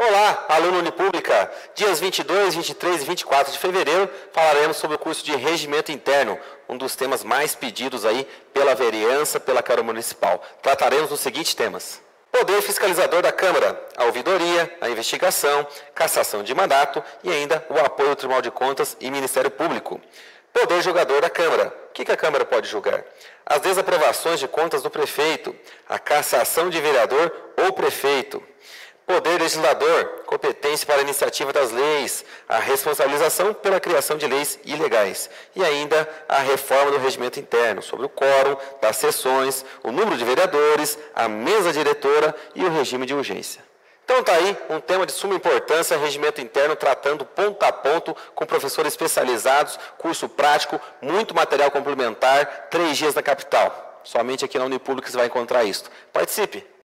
Olá, aluno Unipública! Dias 22, 23 e 24 de fevereiro falaremos sobre o curso de Regimento Interno, um dos temas mais pedidos aí pela vereança, pela Câmara Municipal. Trataremos dos seguintes temas: poder fiscalizador da Câmara, a ouvidoria, a investigação, cassação de mandato e ainda o apoio ao Tribunal de Contas e Ministério Público. Poder julgador da Câmara. O que a Câmara pode julgar? As desaprovações de contas do prefeito, a cassação de vereador ou prefeito. Poder legislador, competência para a iniciativa das leis, a responsabilização pela criação de leis ilegais e ainda a reforma do regimento interno, sobre o quórum das sessões, o número de vereadores, a mesa diretora e o regime de urgência. Então está aí um tema de suma importância, regimento interno, tratando ponto a ponto com professores especializados, curso prático, muito material complementar, 3 dias na capital. Somente aqui na Unipública você vai encontrar isso. Participe!